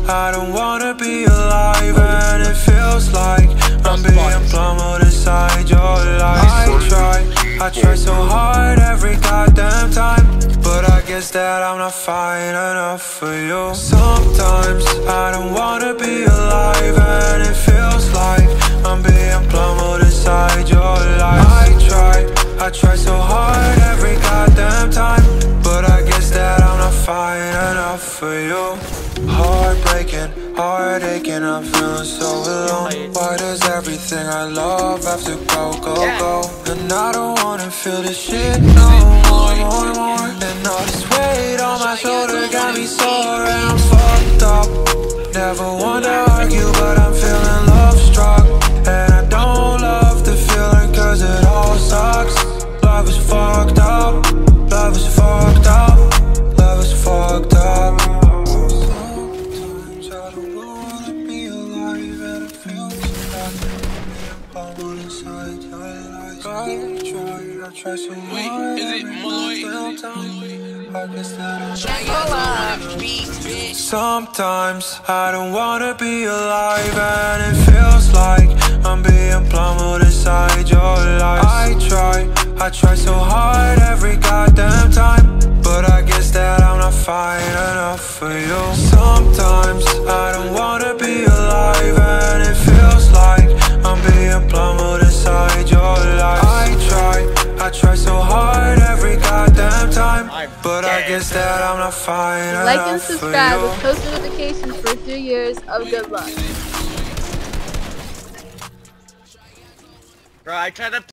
I don't wanna be alive, and it feels like I'm being plummeted inside your life. I try so hard every goddamn time, but I guess that I'm not fine enough for you. Sometimes I don't wanna be alive, and it feels like I'm being plummeted inside your life. I try so hard every goddamn time, but I guess that I'm not fine enough for you. Heartbreaking, heart aching, I'm feeling so alone. Why does everything I love have to go? And I don't wanna feel this shit no more. And all this weight on my shoulder got me sore, and I'm fucked up. Never want to argue, but I'm feeling love struck. And I don't love the feeling, cause it all sucks. Love is fucked up, love is fucked up, love is fucked up. Sometimes I don't wanna be alive, and it feels like I'm all inside your life. I try so hard. Wait, is it Malloy? I guess that I'm sometimes I don't wanna be alive, and it feels like I'm being plummeted inside your life. I try so hard every goddamn time, but I guess that I'm not fine enough for you. Sometimes I don't wanna be alive, and it feels like I'm being plummeted inside your life. I try so hard every goddamn time, but I guess that I'm not fine enough for you. Like and subscribe with post notifications for 3 years of good luck. Bro, I tried to